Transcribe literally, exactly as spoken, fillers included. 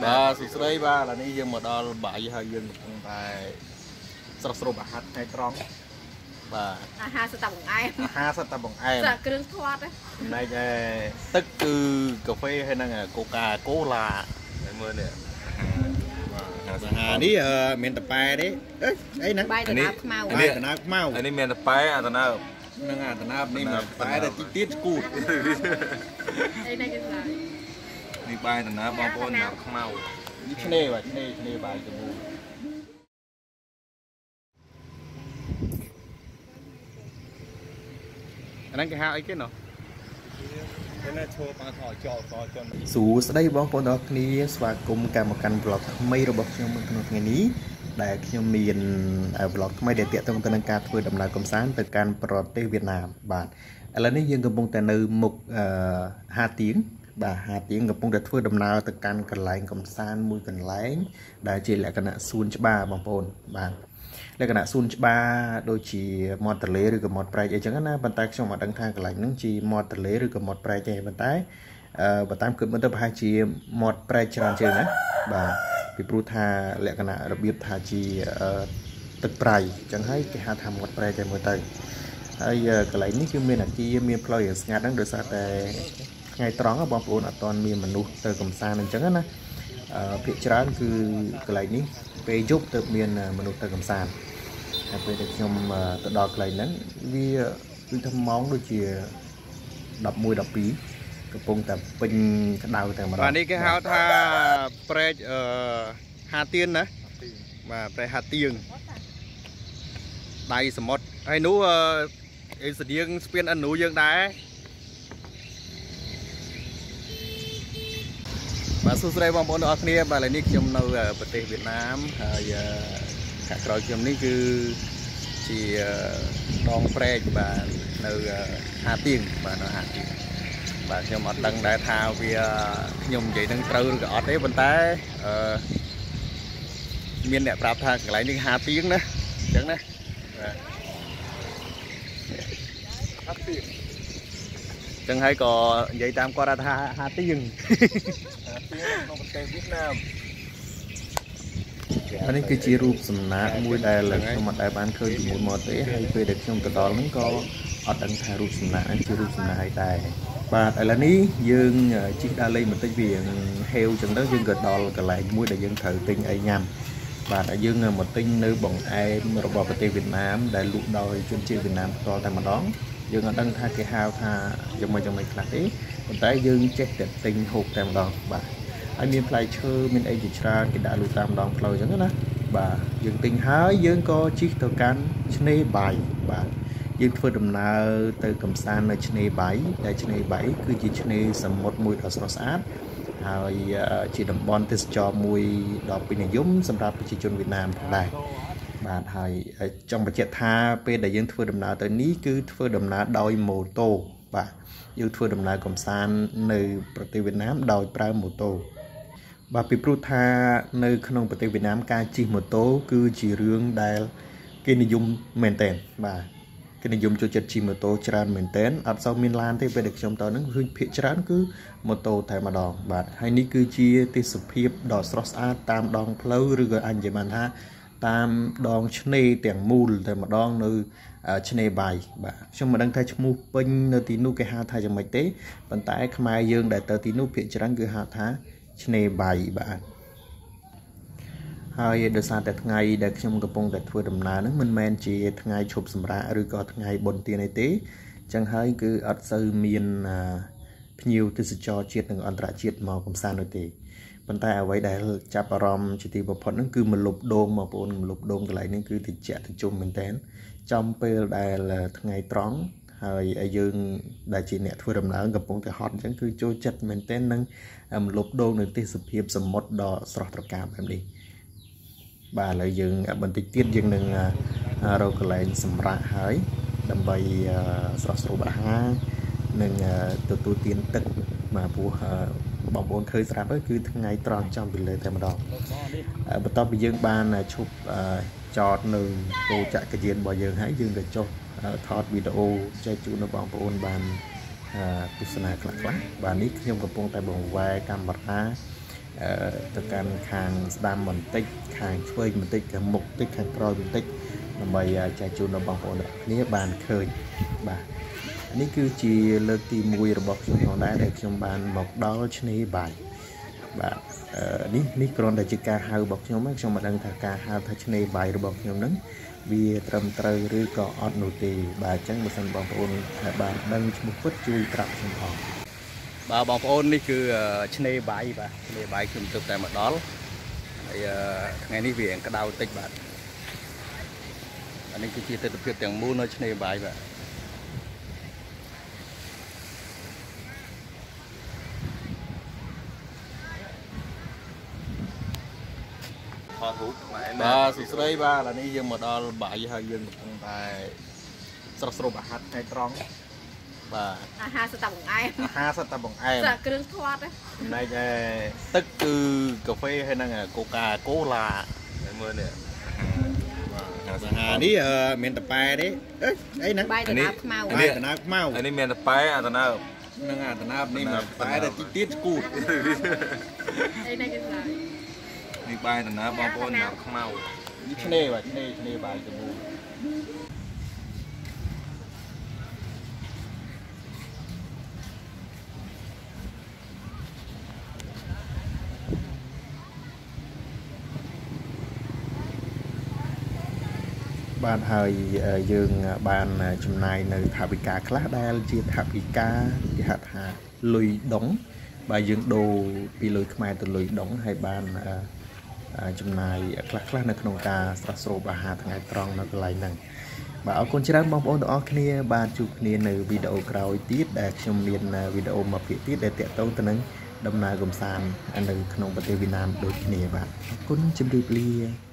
bà sụt đây ba là đi dương một đo bảy hai dương một bài sắp sụp bà hát hai tròn bà ha sẽ tập bằng em ha sẽ tập bằng em dạ cứ thoát đấy này tức từ cà phê hay là coca cola mưa nè à đi miền tập bài đấy ấy nè bài từ nào màu bài từ nào màu anh ấy miền tập bài à từ nào năng à từ nào đi mà bài là chi tiết cũ đây này cái gì đi bài từ nào bao con nào màu đi chê vậy chê chê bài từ bù anh đang cái hao ấy cái nàoสูสได้บอกคนดอกนี้สวากรมการประกันบล็อกไม่ระบบยังมันขนมอย่างนี้แต่ยังมีบล็อกไม่ได้เตะตรงตนการធ្វើដំណើរកំសាន្តទៅកាន់ប្រទេសវៀតណាមបាទឥឡូវនេះយើងកំពុងតែនៅមុខហាទៀងបាទហាទៀងកំពុងតែធ្វើដំណើរទៅកាន់កន្លែងកំសាន្តមួយកន្លែងដែលជាលក្ខណៈសួនច្បារបងប្អូនបាទលក្ខណៈសួនច្បារដូចជាមាត់ទន្លេឬក៏មាត់ព្រែកអីចឹងណាប៉ុន្តែខ្ញុំមិនដឹងថាកន្លែងហ្នឹងជាមាត់ទន្លេឬក៏មាត់ព្រែកទេប៉ុន្តែអឺបើតាមគិតមើលទៅប្រហែលជាមាត់ព្រែកច្រើនជាងណាបាទពីព្រោះថាលក្ខណៈរបៀបថាជាទឹកប្រៃចឹងហើយគេហៅថាមាត់ព្រែកតែមើលទៅហើយកន្លែងនេះគឺមានអាគារមានផ្លូវស្ងាត់ហ្នឹងដោយសារតែថ្ងៃត្រង់បងប្អូនអត់ទាន់មានមនុស្សទៅកំសាន្តអញ្ចឹងណាអឺភាគច្រើនគឺកន្លែងនេះពេលយប់ទៅមានមនុស្សទៅកំសាន្តហើយពេលដែលខ្ញុំទៅដល់កន្លែងហ្នឹងវាគឺថាម៉ោងដូចជាដប់មួយដប់ពីរកំពុងតែពេញក្តៅតែម្ដងបាទនេះគេហៅថាព្រែកអឺហាទៀនណាបាទព្រែកហាទៀងដៃសមុទ្រហើយនោះអេស្តៀងស្ពានអនុយើងដែរបាទសួស្តីបងប្អូនទាំងអស់គ្នាបាទឥឡូវនេះខ្ញុំនៅប្រទេសវៀតណាមហើយខាងក្រោយខ្ញុំនេះគឺជាដងព្រែកបាទនៅហាទៀងបាទនៅហាទៀងបាទខ្ញុំអត់ដឹងដែរថាវាខ្ញុំនិយាយនឹងត្រូវឬក៏អត់ទេប៉ុន្តែអឺមានអ្នកប្រាប់ថាកន្លែងនេះហាទៀងណាអញ្ចឹងណាបាទហាទៀងចឹងហើយក៏និយាយតាមគាត់ថាហាទៀងហាទៀងក្នុងប្រទេសវៀតណាមអានេះគឺជារូបសំណាកមួយដែលខ្ញុំអត់ដែលបានឃើញពីមុនមកទេហើយពេលដែលខ្ញុំទៅដល់ហ្នឹងក៏អត់ដឹងថារូបសំណាកហ្នឹងជារូបសំណាកអីដែរបាទឥឡូវនេះយើងជិះដើរលេងបន្តិចវាហេវចឹងទៅយើងក៏ដល់កន្លែងមួយដែលយើងត្រូវទិញអីញ៉ាំបាទហើយយើងមកទិញនៅបង្អែមរបស់ប្រទេសវៀតណាមដែលលក់ដោយជនជាតិវៀតណាមផ្ទាល់តែម្ដងយើងអត់ដឹងថាគេហៅថាយ៉ាងម៉េចយ៉ាងម៉េចខ្លះទេប៉ុន្តែយើងចេះតែទិញហូបតែម្ដងបាទហើយមានផ្លែឈើមានអីជាច្រើនគេដាក់លក់តាមដងផ្លូវអញ្ចឹងណាបាទយើងទិញហើយយើងក៏ជិះទៅកាន់ឆ្នេរបៃបាទយើងធ្វើដំណើរទៅកំសាន្តនៅឆ្នេរបៃដែលឆ្នេរបៃគឺជាឆ្នេរសមុទ្រមួយដ៏ស្រស់ស្អាតហើយជាតំបន់ទេសចរមួយដ៏ពេញនិយមសម្រាប់ប្រជាជនវៀតណាមផងដែរបាទហើយចង់បញ្ជាក់ថាពេលដែលយើងធ្វើដំណើរទៅនេះគឺធ្វើដំណើរដោយម៉ូតូបាទយើងធ្វើដំណើរកំសាន្តនៅប្រទេសវៀតណាមដោយប្រើម៉ូតូបាទពីព្រោះថានៅក្នុងប្រទេសវៀតណាមការជិះម៉ូតូគឺជារឿងដែលគេនិយមមែនទែនបាទគេនិយមចូលចិត្តជិះម៉ូតូច្រើនមែនទែនអត់សូវមានឡានទេពេលដែលខ្ញុំទៅហ្នឹងគឺភាគច្រើនគឺម៉ូតូតែម្ដងបាទហើយនេះគឺជាទេសភាពដ៏ស្រស់ស្អាតតាមដងផ្លូវឬក៏អញនិយាយបានថាតាមដងឆ្នេរទាំងមូលតែម្ដងនៅឆ្នេរបៃបាទខ្ញុំមិនដឹងថាឈ្មោះពេញនៅទីនោះគេហៅថាយ៉ាងម៉េចទេប៉ុន្តែខ្មែរយើងដែលទៅទីនោះភាគច្រើនគឺហៅថាឆ្នេរបៃបាទហើយដោយសារតែថ្ងៃដែលខ្ញុំកំពុងតែធ្វើដំណើរហ្នឹងមិនមែនជាថ្ងៃឈប់សម្រាកឬក៏ថ្ងៃបុណ្យទានអីទេអញ្ចឹងហើយគឺអត់សូវមានភ្ញៀវទេសចរជាតិនិងអន្តរជាតិមកកំសាន្តនោះទេប៉ុន្តែអ្វីដែលចាប់អារម្មណ៍ជាទីបំផុតហ្នឹងគឺមលុបដូងបងប្អូនមលុបដូងកន្លែងនេះគឺតិចតិចមែនតើចំពេលដែលថ្ងៃត្រង់ហើយយើងដែលជាអ្នកធ្វើដំណើរកំពុងតែហត់អញ្ចឹងគឺចូលចិត្តមែនតើនឹងមលុបដូងនៅទេសភាពសមុទ្រដ៏ស្រស់ត្រកាលបែបនេះបាទឥឡូវយើងបន្តិចទៀតយើងនឹងរកកន្លែងសម្រាប់ហើយដើម្បីស្រស់ស្រូបអាហារនិងទទួលទានទឹកមកព្រោះបងប្អូនឃើញស្រាប់ហើយគឺថ្ងៃត្រង់ចំពីលើតែម្ដងបន្ទាប់ពីយើងបានឈប់ចតនៅគោចក្រយានរបស់យើងហើយយើងក៏ចុះថតវីដេអូចែកជូនដល់បងប្អូនបានទស្សនាខ្លះៗបាទនេះខ្ញុំកំពុងតែបង្វែរកាមេរ៉ាទៅកាន់ខាងស្ដាំបន្តិចខាងឆ្វេងបន្តិចខាងមុខបន្តិចខាងក្រោយបន្តិចដើម្បីចែកជូនដល់បងប្អូនអ្នកគ្នាបានឃើញបាទនេះគឺជាលើកទីមួយរបស់ខ្ញុំផងដែរដែលខ្ញុំបានមកដល់ឆ្នេរបាយបាទនេះនេះគ្រាន់តែជាការហៅរបស់ខ្ញុំខ្ញុំមិនដឹងថាការហៅថាឆ្នេរបាយរបស់ខ្ញុំហ្នឹងវាត្រឹមត្រូវឬក៏អត់នោះទេបាទអញ្ចឹងបើសិនបងប្អូនបានដឹងឈ្មោះពិតជួយប្រាប់ខ្ញុំផងបាទបងប្អូននេះគឺឆ្នេរបាយបាទឆ្នេរបាយខ្ញុំទើបតែមកដល់ហើយថ្ងៃនេះវាក្តៅតិចបាទអានេះគឺជាទិដ្ឋភាពទាំងមូលនៅឆ្នេរបាយបាទថតរូបបាទសួស្តីបាទឥឡូវនេះយើងមកដល់បាយហើយយើងកំពុងតែស្រស់ស្រូបអាហារថ្ងៃត្រង់បាទអាហារសត្វបង្អែមអាហារសត្វតែបង្អែមគ្រឿងធាត់ចំណែកឯទឹកគឺកាហ្វេហើយនឹងកូកាកូឡាហើយមើលនេះអាហារនេះមានតប៉ែទេអីអីណាបាយដំណើបខ្មៅបាយដំណើបខ្មៅអានេះមានតប៉ែអាដំណើបនឹងអាដំណើបនេះមានតប៉ែតែទីទៀតស្គូតអីណាគេស្លាយនេះបាយដំណើបបងប្អូនដំណើបខ្មៅនេះឆ្នេរបាទឆ្នេរឆ្នេរបាយទៅមូលបាទហើយយើងបានចំណាយនៅថវិកាខ្លះដែលជាថវិកាគេហៅថាលុយដុងបាទយើងដូរពីលុយខ្មែរទៅលុយដុងហើយបានចំណាយខ្លះខ្លះនៅក្នុងការស្រស់ស្រូបអាហារថ្ងៃត្រង់នៅកន្លែងហ្នឹងបាទអរគុណច្រើនបងប្អូនទាំងអស់គ្នាបាទជួបគ្នានៅវីដេអូក្រោយទៀតដែលខ្ញុំមានវីដេអូមួយភាគទៀតដែលតាក់ទងទៅនឹងដំណើរកំសាន្តនៅក្នុងប្រទេសវៀតណាមដូចគ្នាបាទអរគុណជម្រាបលា